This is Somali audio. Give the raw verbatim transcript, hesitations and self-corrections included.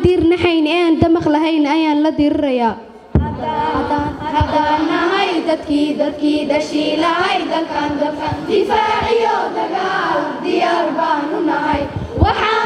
diirnaxayn ee aan damaq lahayn ayaan la diirirayaa haddaan nahay dadkii dadkii dhashii lahay dalkan dalkan difaaciyo dagaal diyaar baanu nahay waxaan